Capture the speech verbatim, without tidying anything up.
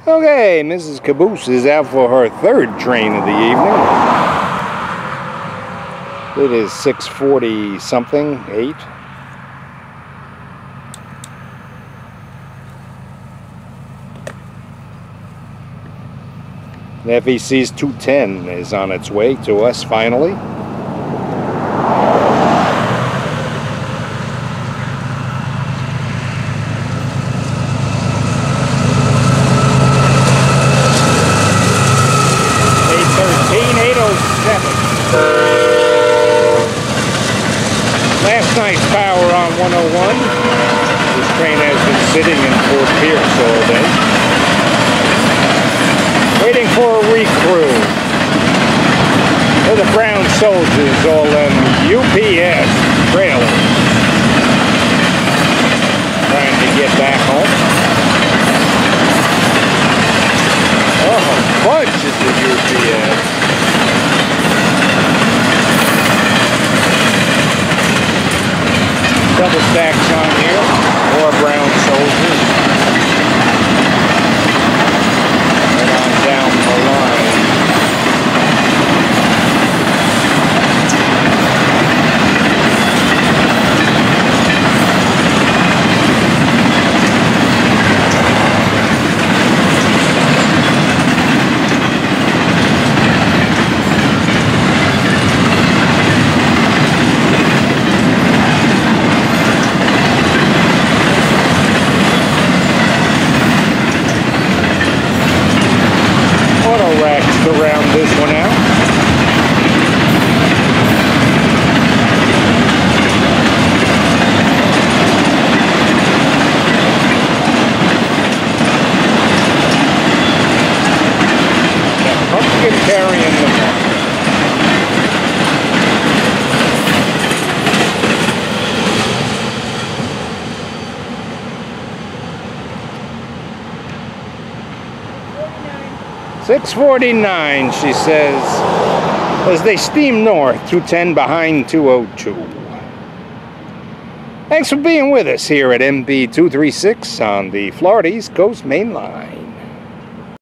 Okay, Missus Caboose is out for her third train of the evening. It is six forty something, eight. The F E C's two ten is on its way to us finally. Last night's power on one oh one. This train has been sitting in Fort Pierce all day, waiting for a recrew. For the brown soldiers, all them U P S trailers, trying to get back home. Oh, bunches of U P S. Double stacks on here, more brown soldiers. Right on down the line. To round this one out. Yeah, pumpkin carrying the mark. six forty-nine, she says, as they steam north, two ten behind two oh two. Thanks for being with us here at M B two thirty-six on the Florida East Coast Main Line.